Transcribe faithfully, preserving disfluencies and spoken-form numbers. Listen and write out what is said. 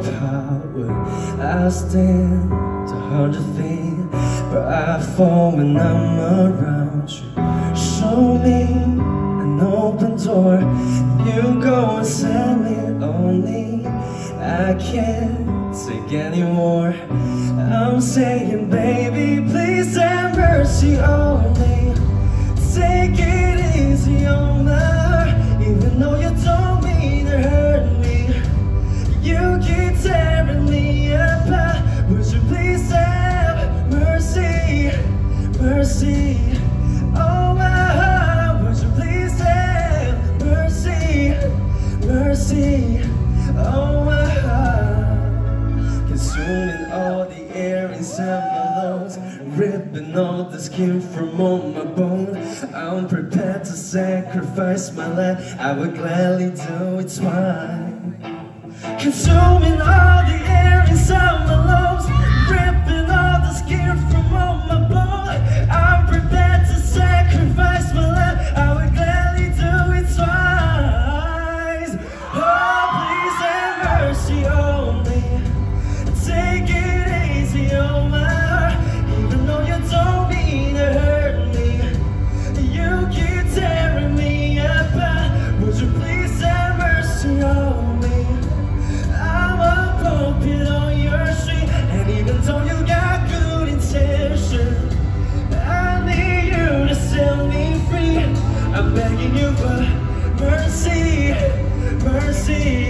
power. I stand a hundred feet, but I fall when I'm around you. Show me an open door, you go and set me on me. I can't take any more. I'm saying, baby, please have mercy on me. Take it easy on my heart, even though you don't mean to hurt me. You keep tearing me apart. Would you please have mercy, mercy on my heart? Would you please have mercy, mercy on my heart? Consuming all the air inside my lungs, ripping all the skin from on my bone. I'm prepared to sacrifice my life, I would gladly do it twice. Consuming all the air inside my lungs, ripping all the skin from on my bone. I'm prepared to sacrifice my life, I would gladly do it twice. Oh, please have mercy on me. Take it easy on my heart, even though you don't mean to hurt me. You keep tearing me apart. Would you please have mercy on me? I'm a puppet on your string, and even though you got good intention, I need you to set me free. I'm begging you for mercy, mercy.